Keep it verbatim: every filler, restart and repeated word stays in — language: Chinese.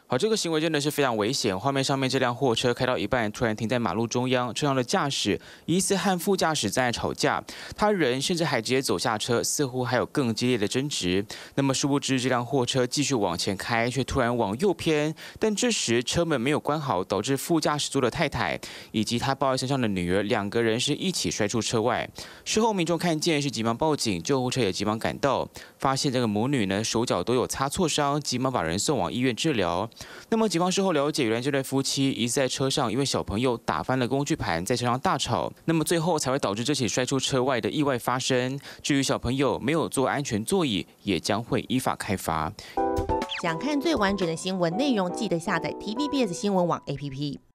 好，这个行为真的是非常危险。画面上面这辆货车开到一半，突然停在马路中央，车上的驾驶疑似和副驾驶在吵架，他人甚至还直接走下车，似乎还有更激烈的争执。那么殊不知，这辆货车继续往前开，却突然往右偏，但这时车门没有关好，导致副驾驶座的太太以及他抱在身上的女儿两个人是一起摔出车外。事后民众看见是急忙报警，救护车也急忙赶到，发现这个母女呢手脚都有擦挫伤，急忙把人送往医院治疗。那么警方事后了解，原来这对夫妻疑似在车上因为小朋友打翻了工具盘，在车上大吵，那么最后才会导致这起摔出车外的意外发生。至于小朋友没有坐安全座椅，也将会依法开罚。 想看最完整的新闻内容，记得下载 T V B S 新闻网 A P P。